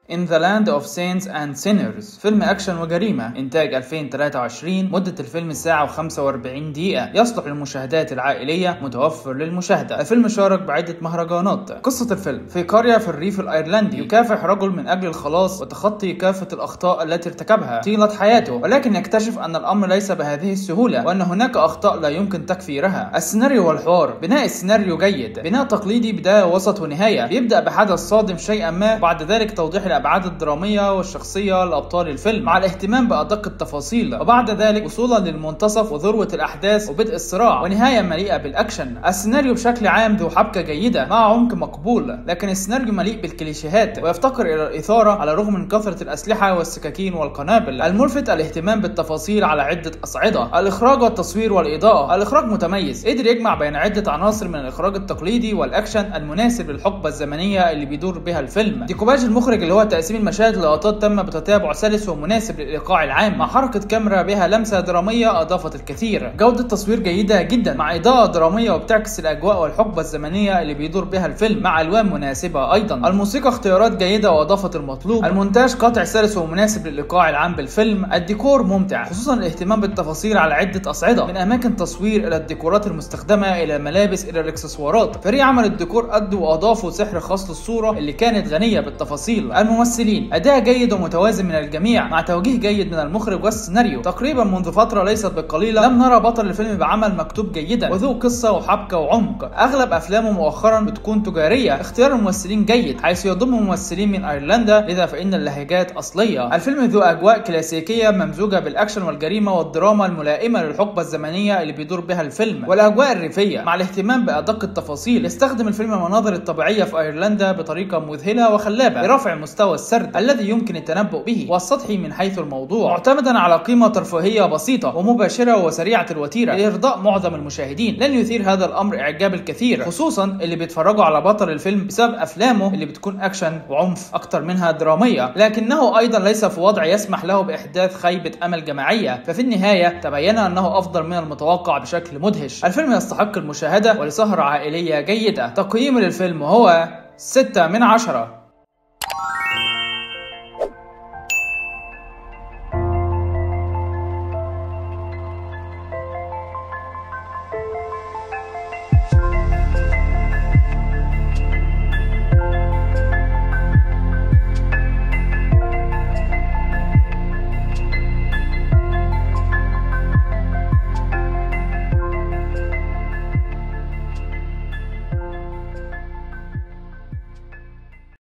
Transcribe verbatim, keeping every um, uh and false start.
In the Land of Saints and Sinners، فيلم أكشن وجريمة، إنتاج ألفين وثلاثة وعشرين، مدة الفيلم ساعة وخمسة وأربعين دقيقة، يصلح للمشاهدات العائلية، متوفر للمشاهدة. الفيلم شارك بعدة مهرجانات. قصة الفيلم: في قرية في الريف الأيرلندي يكافح رجل من أجل الخلاص وتخطي كافة الأخطاء التي ارتكبها طيلة حياته، ولكن يكتشف أن الأمر ليس بهذه السهولة وأن هناك أخطاء لا يمكن تكفيرها. السيناريو والحوار: بناء السيناريو جيد، بناء تقليدي، بداية وسط ونهاية، بيبدأ بحدث صادم شيئا ما، وبعد ذلك توضيح الأبعاد الدرامية والشخصية لأبطال الفيلم مع الاهتمام بأدق التفاصيل، وبعد ذلك وصولا للمنتصف وذروة الأحداث وبدء الصراع ونهاية مليئة بالأكشن. السيناريو بشكل عام ذو حبكة جيدة مع عمق مقبول، لكن السيناريو مليء بالكليشيهات ويفتقر إلى الإثارة على الرغم من كثرة الأسلحة والسكاكين والقنابل. الملفت الاهتمام بالتفاصيل على عدة أصعدة. الإخراج والتصوير والإضاءة: الإخراج متميز، قدر يجمع بين عدة عناصر من الإخراج التقليدي والأكشن المناسب للحقبة الزمنية اللي بيدور بها الفيلم. ديكوباج المخرج اللي هو تقسيم المشاهد للقطات تم بتتابع سلس ومناسب للإيقاع العام، مع حركة كاميرا بها لمسة درامية أضافت الكثير. جودة تصوير جيدة جدا مع إضاءة درامية وبتعكس الأجواء والحقبة الزمنية اللي بيدور بها الفيلم مع ألوان مناسبة أيضا. الموسيقى اختيارات جيدة وأضافت المطلوب. المونتاج قاطع سلس ومناسب للإيقاع العام بالفيلم. الديكور ممتع، خصوصا الاهتمام بالتفاصيل على عدة أصعدة، من أماكن تصوير إلى الديكورات المستخدمة إلى الملابس إلى الإكسسوارات. فريق عمل الديكور أدوا وأضافوا سحر خاص للصورة اللي كانت غنية بالتفاصيل. الممثلين: أداء جيد ومتوازن من الجميع مع توجيه جيد من المخرج والسيناريو. تقريبا منذ فترة ليست بالقليلة لم نرى بطل الفيلم بعمل مكتوب جيدا وذو قصة وحبكة وعمق. أغلب أفلامه مؤخرا بتكون تجارية. اختيار الممثلين جيد حيث يضم ممثلين من أيرلندا، لذا فإن اللهجات أصلية. الفيلم ذو أجواء كلاسيكية ممزوجة بالأكشن والجريمة والدراما الملائمة للحقبة الزمنية اللي بيدور بها الفيلم، والأجواء الريفية مع الاهتمام بأدق التفاصيل. يستخدم الفيلم المناظر الطبيعية في أيرلندا بطريقة مذهلة وخلابة لرفع مستوى السرد الذي يمكن التنبؤ به والسطحي من حيث الموضوع، معتمدا على قيمة ترفيهية بسيطة ومباشرة وسريعة الوتيرة لإرضاء معظم المشاهدين. لن يثير هذا الأمر إعجاب الكثير، خصوصا اللي بيتفرجوا على بطل الفيلم بسبب أفلامه اللي بتكون أكشن وعنف أكتر منها درامية، لكنه أيضا ليس في وضع يسمح له بإحداث خيبة أمل جماعية. ففي النهاية تبين أنه أفضل من المتوقع بشكل مدهش. الفيلم يستحق المشاهدة ولسهرة عائلية جيدة. تقييم للفيلم هو ستة من عشرة.